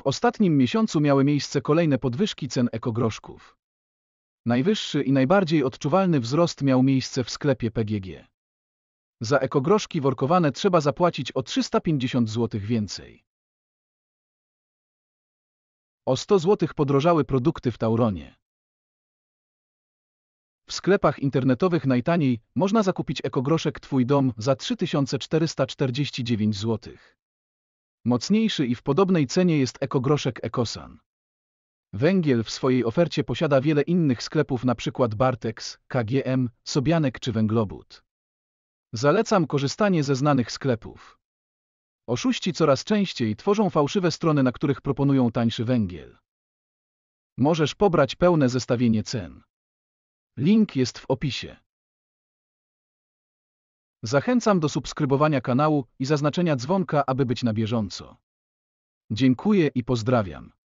W ostatnim miesiącu miały miejsce kolejne podwyżki cen ekogroszków. Najwyższy i najbardziej odczuwalny wzrost miał miejsce w sklepie PGG. Za ekogroszki workowane trzeba zapłacić o 350 zł więcej. O 100 zł podrożały produkty w Tauronie. W sklepach internetowych najtaniej można zakupić ekogroszek Twój dom za 3449 zł. Mocniejszy i w podobnej cenie jest ekogroszek Ekosan. Węgiel w swojej ofercie posiada wiele innych sklepów, np. Bartex, KGM, Sobianek czy Węglobud. Zalecam korzystanie ze znanych sklepów. Oszuści coraz częściej tworzą fałszywe strony, na których proponują tańszy węgiel. Możesz pobrać pełne zestawienie cen. Link jest w opisie. Zachęcam do subskrybowania kanału i zaznaczenia dzwonka, aby być na bieżąco. Dziękuję i pozdrawiam.